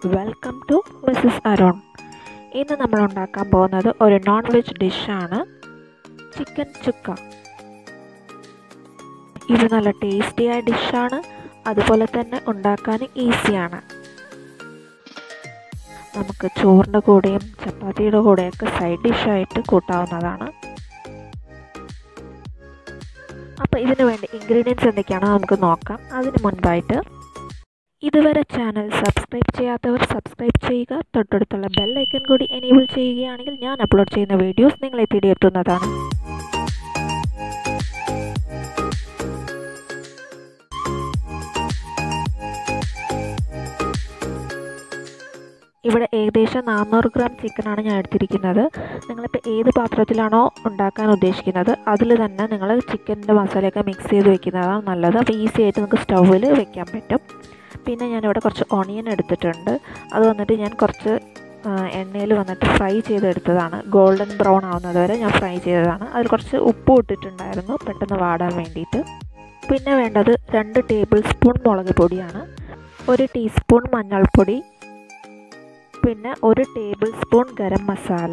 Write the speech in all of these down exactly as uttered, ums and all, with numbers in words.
Welcome to Mrs Arun. ഇന്ന് നമ്മൾ ഉണ്ടാക്കാൻ പോകുന്നത് ഒരു നോൺ വെജ് ഡിഷാണ്, ചിക്കൻ ചുക്ക. ഇത് നല്ല ടേസ്റ്റിയായ ഡിഷാണ്, അതുപോലെ തന്നെ ഉണ്ടാക്കാൻ ഈസിയാണ്. നമുക്ക് ചോറിൻ്റെ കൂടെയും ചപ്പാത്തിയുടെ കൂടെയൊക്കെ സൈഡ് ഡിഷായിട്ട് കൂട്ടാവുന്നതാണ്. അപ്പോൾ ഇതിനു വേണ്ടി ഇൻഗ്രീഡിയൻസ് എന്തൊക്കെയാണോ നമുക്ക് നോക്കാം. അതിന് മുൻപായിട്ട് ഇതുവരെ ചാനൽ സബ്സ്ക്രൈബ് ചെയ്യാത്തവർ സബ്സ്ക്രൈബ് ചെയ്യുക. തൊട്ടടുത്തുള്ള ബെൽ ഐക്കൺ കൂടി എനേബിൾ ചെയ്യുകയാണെങ്കിൽ ഞാൻ അപ്ലോഡ് ചെയ്യുന്ന വീഡിയോസ് നിങ്ങളെ തേടിയെത്തുന്നതാണ്. ഇവിടെ ഏകദേശം നാനൂറ് ഗ്രാം ചിക്കനാണ് ഞാൻ എടുത്തിരിക്കുന്നത്. നിങ്ങളിപ്പോൾ ഏത് പാത്രത്തിലാണോ ഉണ്ടാക്കാൻ ഉദ്ദേശിക്കുന്നത് അതിൽ തന്നെ നിങ്ങൾ ചിക്കൻ്റെ മസാലയൊക്കെ മിക്സ് ചെയ്ത് വെക്കുന്നതാണ് നല്ലത്. അപ്പോൾ ഈസി ആയിട്ട് നമുക്ക് സ്റ്റൗവിൽ വെക്കാൻ പറ്റും. പിന്നെ ഞാനിവിടെ കുറച്ച് ഓണിയൻ എടുത്തിട്ടുണ്ട്. അത് വന്നിട്ട് ഞാൻ കുറച്ച് എണ്ണയിൽ വന്നിട്ട് ഫ്രൈ ചെയ്തെടുത്തതാണ്. ഗോൾഡൻ ബ്രൗൺ ആവുന്നത് വരെ ഞാൻ ഫ്രൈ ചെയ്തതാണ്. അതിൽ കുറച്ച് ഉപ്പ് ഇട്ടിട്ടുണ്ടായിരുന്നു പെട്ടെന്ന് വാടാൻ വേണ്ടിയിട്ട്. പിന്നെ വേണ്ടത് രണ്ട് ടേബിൾ സ്പൂൺ മുളക് പൊടിയാണ്, ഒരു ടീസ്പൂൺ മഞ്ഞൾപ്പൊടി, പിന്നെ ഒരു ടേബിൾ സ്പൂൺ ഗരം മസാല,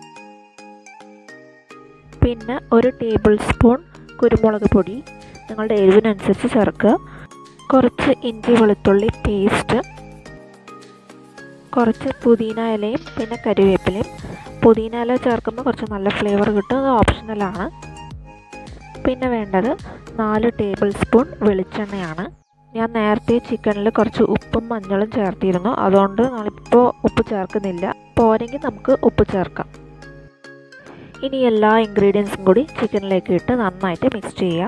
പിന്നെ ഒരു ടേബിൾ സ്പൂൺ കുരുമുളക് പൊടി നിങ്ങളുടെ എരിവിനനുസരിച്ച് ചേർക്കുക, കുറച്ച് ഇഞ്ചി വെളുത്തുള്ളി പേസ്റ്റ്, കുറച്ച് പുതിന ഇലയും പിന്നെ കരിവേപ്പിലയും. പുതിന ഇല ചേർക്കുമ്പോൾ കുറച്ച് നല്ല ഫ്ലേവർ കിട്ടും, അത് ഓപ്ഷണലാണ്. പിന്നെ വേണ്ടത് നാല് ടേബിൾ സ്പൂൺ വെളിച്ചെണ്ണയാണ്. ഞാൻ നേരത്തെ ചിക്കനിൽ കുറച്ച് ഉപ്പും മഞ്ഞളും ചേർത്തിരുന്നു, അതുകൊണ്ട് നമ്മളിപ്പോൾ ഉപ്പ് ചേർക്കുന്നില്ല. പോരെങ്കിൽ നമുക്ക് ഉപ്പ് ചേർക്കാം. ഇനി എല്ലാ ഇൻഗ്രീഡിയൻസും കൂടി ചിക്കനിലേക്ക് ഇട്ട് നന്നായിട്ട് മിക്സ് ചെയ്യുക.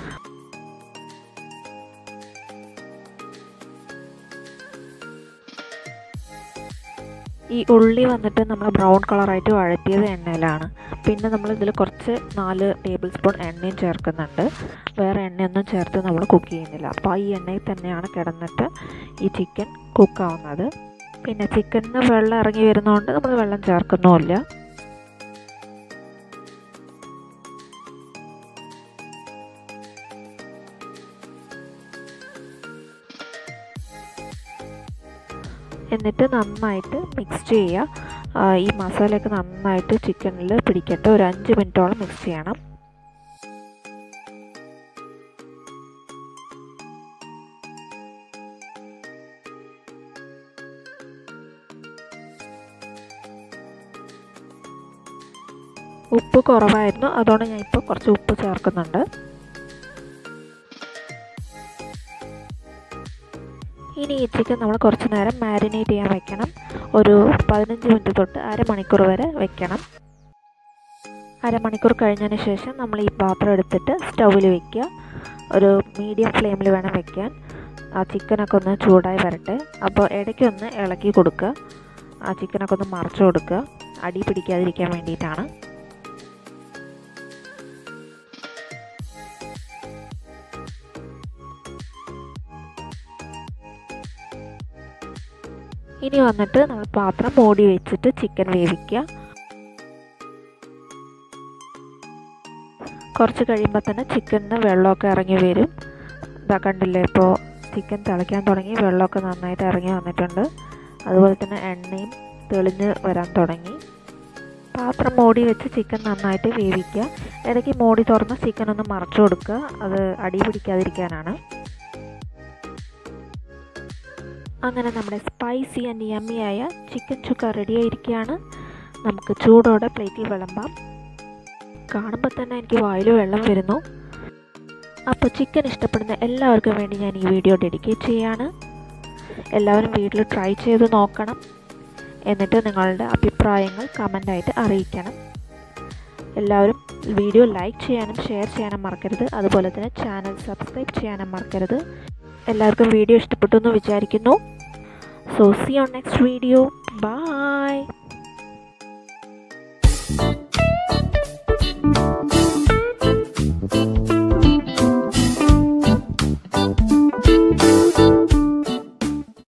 ഈ ഉള്ളി വന്നിട്ട് നമ്മൾ ബ്രൗൺ കളറായിട്ട് വഴറ്റിയത് എണ്ണയിലാണ്. പിന്നെ നമ്മൾ ഇതിൽ കുറച്ച് നാല് ടേബിൾ സ്പൂൺ എണ്ണയും ചേർക്കുന്നുണ്ട്. വേറെ എണ്ണയൊന്നും ചേർത്ത് നമ്മൾ കുക്ക് ചെയ്യുന്നില്ല. അപ്പോൾ ഈ എണ്ണയിൽ തന്നെയാണ് കിടന്നിട്ട് ഈ ചിക്കൻ കുക്കാവുന്നത്. പിന്നെ ചിക്കനിന് വെള്ളം ഇറങ്ങി വരുന്നതുകൊണ്ട് നമ്മൾ വെള്ളം ചേർക്കുന്നുമില്ല. എന്നിട്ട് നന്നായിട്ട് മിക്സ് ചെയ്യുക. ഈ മസാലയൊക്കെ നന്നായിട്ട് ചിക്കനിൽ പിടിക്കട്ടെ. ഒരു അഞ്ച് മിനിറ്റോളം മിക്സ് ചെയ്യണം. ഉപ്പ് കുറവായിരുന്നു, അതുകൊണ്ട് ഞാൻ ഇപ്പോൾ കുറച്ച് ഉപ്പ് ചേർക്കുന്നുണ്ട്. ഇനി ഈ ചിക്കൻ നമ്മൾ കുറച്ച് നേരം മാരിനേറ്റ് ചെയ്യാൻ വെക്കണം. ഒരു പതിനഞ്ച് മിനിറ്റ് തൊട്ട് അരമണിക്കൂർ വരെ വെക്കണം. അരമണിക്കൂർ കഴിഞ്ഞതിന് ശേഷം നമ്മൾ ഈ പാത്രം എടുത്തിട്ട് സ്റ്റൗവിൽ വെക്കുക. ഒരു മീഡിയം ഫ്ലെയിമിൽ വേണം വെക്കാൻ. ആ ചിക്കനൊക്കെ ഒന്ന് ചൂടായി വരട്ടെ. അപ്പോൾ ഇടയ്ക്കൊന്ന് ഇളക്കി കൊടുക്കുക. ആ ചിക്കനൊക്കെ ഒന്ന് മറച്ചു കൊടുക്കുക, അടി പിടിക്കാതിരിക്കാൻ വേണ്ടിയിട്ടാണ്. ഇനി വന്നിട്ട് നമ്മൾ പാത്രം മൂടി വെച്ചിട്ട് ചിക്കൻ വേവിക്കുക. കുറച്ച് കഴിയുമ്പോൾ തന്നെ ചിക്കനിന് വെള്ളമൊക്കെ ഇറങ്ങി വരും. ഇതാ കണ്ടില്ലേ, ഇപ്പോൾ ചിക്കൻ തിളയ്ക്കാൻ തുടങ്ങി, വെള്ളമൊക്കെ നന്നായിട്ട് ഇറങ്ങി വന്നിട്ടുണ്ട്. അതുപോലെ തന്നെ എണ്ണയും തെളിഞ്ഞ് വരാൻ തുടങ്ങി. പാത്രം മൂടി വെച്ച് ചിക്കൻ നന്നായിട്ട് വേവിക്കുക. ഇടയ്ക്ക് മൂടി തുറന്ന് ചിക്കൻ ഒന്ന് മറച്ചു കൊടുക്കുക, അത് അടി പിടിക്കാതിരിക്കാനാണ്. അങ്ങനെ നമ്മുടെ സ്പൈസി ആൻഡ് യമ്മിയായ ചിക്കൻ ചുക്ക റെഡി ആയിരിക്കുകയാണ്. നമുക്ക് ചൂടോടെ പ്ലേറ്റിൽ വിളമ്പാം. കാണുമ്പോൾ തന്നെ എനിക്ക് വായിൽ വെള്ളം വരുന്നു. അപ്പോൾ ചിക്കൻ ഇഷ്ടപ്പെടുന്ന എല്ലാവർക്കും വേണ്ടി ഞാൻ ഈ വീഡിയോ ഡെഡിക്കേറ്റ് ചെയ്യാണ്. എല്ലാവരും വീട്ടിൽ ട്രൈ ചെയ്ത് നോക്കണം. എന്നിട്ട് നിങ്ങളുടെ അഭിപ്രായങ്ങൾ കമൻ്റായിട്ട് അറിയിക്കണം. എല്ലാവരും വീഡിയോ ലൈക്ക് ചെയ്യാനും ഷെയർ ചെയ്യാനും മറക്കരുത്. അതുപോലെ തന്നെ ചാനൽ സബ്സ്ക്രൈബ് ചെയ്യാനും മറക്കരുത്. എല്ലാവർക്കും വീഡിയോ ഇഷ്ടപ്പെട്ടു എന്ന് വിചാരിക്കുന്നു. So see you on next video. Bye.